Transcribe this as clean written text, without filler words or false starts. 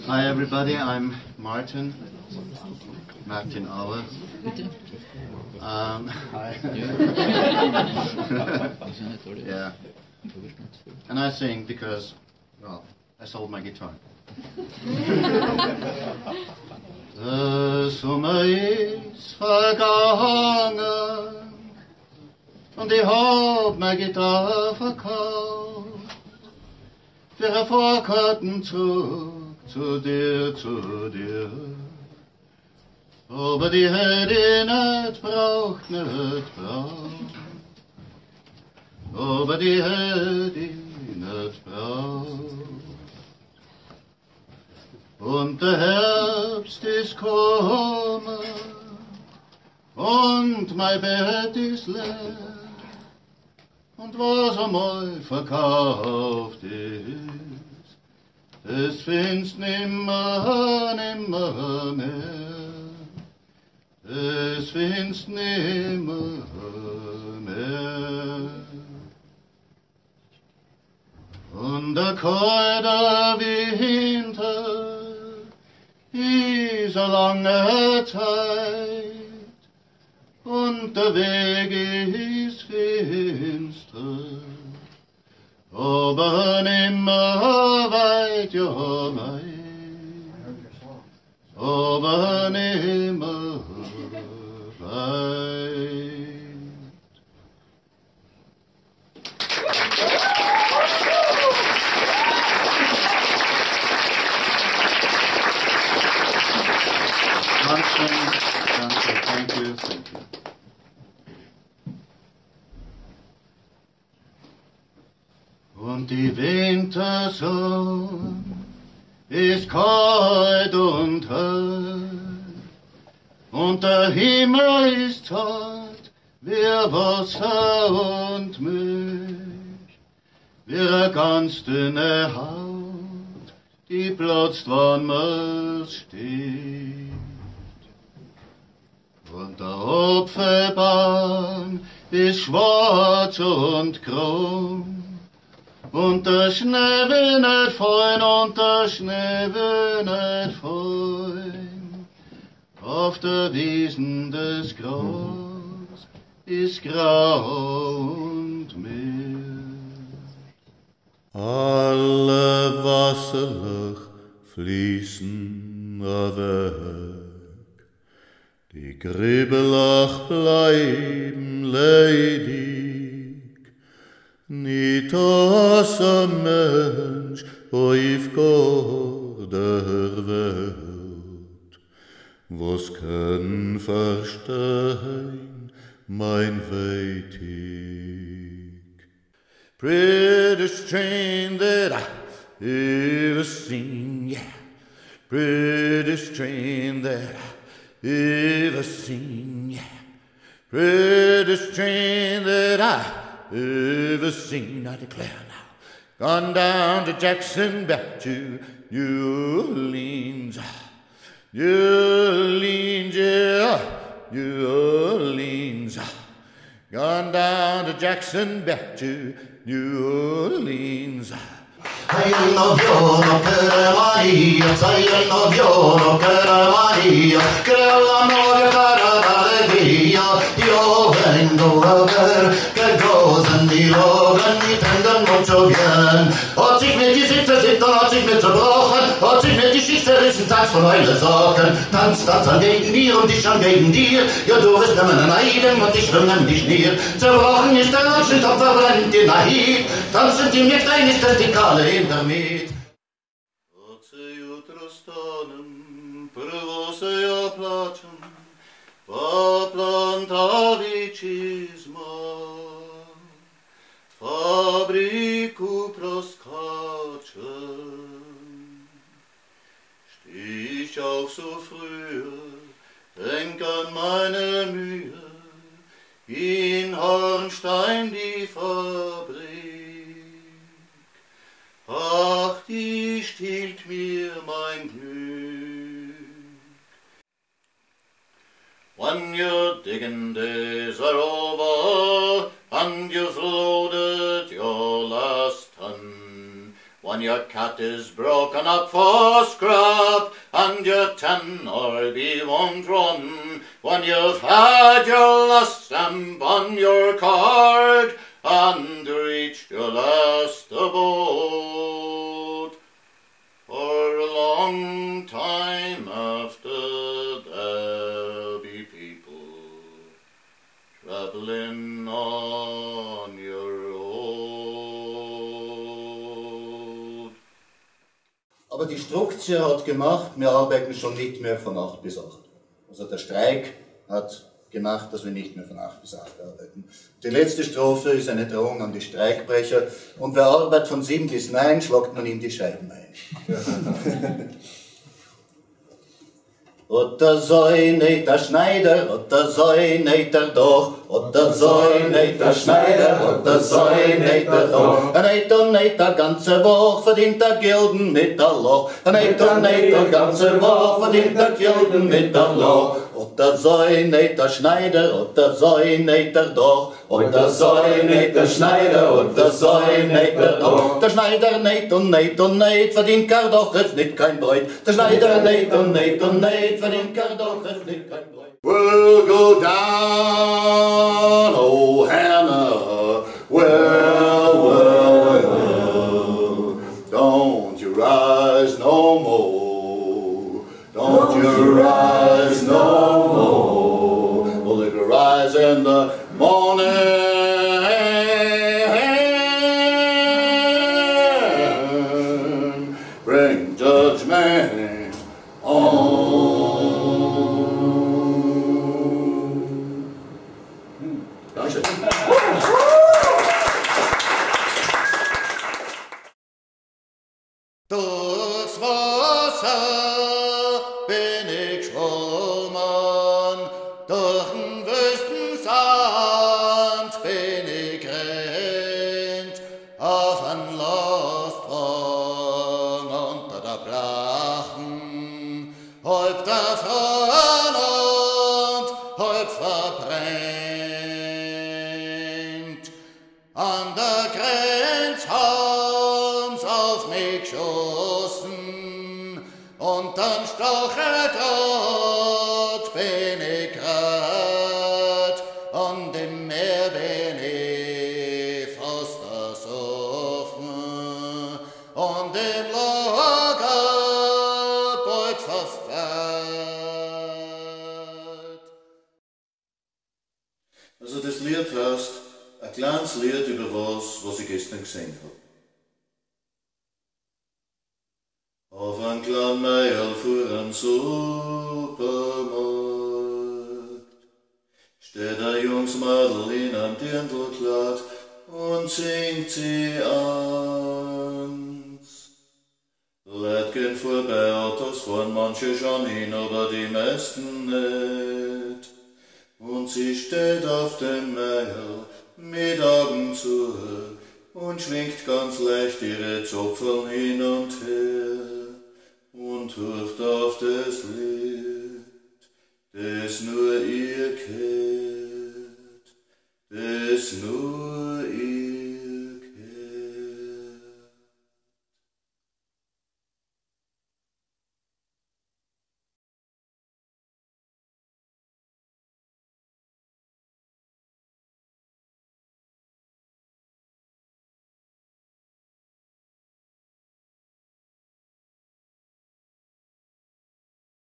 Hi everybody, I'm Martin Auer. Hi. Yeah. And I sing because, well, I sold my guitar. Der Sommer ist vergangen und ich hab meine Gitarre verkauft für ein Vorkarten zurück zu dir. Aber die hätte ich nicht braucht. Aber die hätte ich nicht braucht. Und der Herbst ist gekommen und mein Bett ist leer. Und was einmal verkauft ist, es findest nimmer mehr. Es findest nimmer mehr. Und der kalte Winter ist eine lange Zeit und der Weg ist finster, aber nimmer weit, ja mein, aber nimmer weit. Danke, thank you. Und die Wintersonne ist kalt und hell, und der Himmel ist zart wie Wasser und Milch, wie eine ganz dünne Haut, die platzt, wann man steht. Und der Apfelbaum ist schwarz und krumm, und der Schnee will nicht fallen, und der Schnee will nicht fallen. Auf der Wiesen des Gras ist grau und mild. Alle Wasserlöch fließen weg. Die Griebelach bleiben ledig, nicht aus ein Mensch auf gar der Welt, was kann verstehen mein Weitig. Prettiest train that I ever seen, yeah, prettiest train that I ever seen, yeah, prettiest train that I ever seen, I declare now. Gone down to Jackson, back to New Orleans, yeah, New Orleans. Gone down to Jackson, back to New Orleans. Sei noviono per Maria, sei il noviono per Maria, che la novia cara d'allegria, io vengo a ver che gozen die Logen, die tenden mucho bien. Hat sich mir die Sitte sitten, hat sich mir zerbrochen, hat sich mir die Schicht zerrissen, tanz von heile Sorgen, tanz an gegen dir und ich an gegen dir, ja du wirst mir meinen Eiden und ich will dich nie. Zerbrochen ist der Abschnitt, und verbrennt die Nahid, tanzen die mir klein ist die Kalle hinter mir. Od se jutro stanem, prvo se ja plačem, pa plantavi čizma. Fabriku proskačem, stich auf so frühe, denk an meine Mühe, in Hornstein die Fabrik. Ach, die stiehlt mir mein Glück. When your digging days are over and you've loaded your last ton, When your cat is broken up for scrap, and your tenor won't run, when you've had your last stamp on your card, and reached your last abode, for a long time after there'll be people traveling on your road. Aber die Struktur hat gemacht, wir arbeiten schon nicht mehr von 8 bis 8. Also der Streik hat gemacht, dass wir nicht mehr von 8 bis 8 arbeiten. Die letzte Strophe ist eine Drohung an die Streikbrecher und wer arbeitet von 7 bis 9, schlagt man ihm die Scheiben ein. Oder soll nicht der Schneider, oder soll nicht der Doch, oder soll nicht der Schneider, oder soll nicht der Doch. Nicht und nicht der ganze Woche verdient der Gilden mit der Loch. Nicht und nicht der ganze Woche verdient der Gilden mit der Loch. Oder soll nicht der Schneider, oder soll nicht der Doch. Oder soll nicht der Schneider, oder soll nicht der Doch. Der Schneider nicht und nicht und nicht verdient gar doch es nicht kein Beut. Der Schneider nicht und nicht und nicht verdient gar doch es nicht kein Beut. We'll go down, oh Hannah, well, don't you rise no more, don't you rise no more, well if you rise in the morning, bring judgment on. Durchs Wasser bin ich schwommen, durch den Wüstensand bin ich rennt, auf ein Loststrang unter der Brachen, halb erfroren und halb verbrennt. An der Grenz haben's auf mich geschossen und dann Stacheldraht bin ich grad, und im Meer bin ich fast ersoffen und im Lager bald verfällt. Also das Lied heißt, ein kleines Lied über was ich gestern gesehen habe. Auf ein kleinen Meierl vor einem Supermarkt steht ein junges Mädel in einem Dirndlkleid und singt sie ans. Leute gehen vorbei, Autos fahren manche schon hin, aber die meisten nicht. Und sie steht auf dem Meierl mit Augen zu und schwingt ganz leicht ihre Zopfeln hin und her und hört auf das Lied, das nur ihr kennt, das nur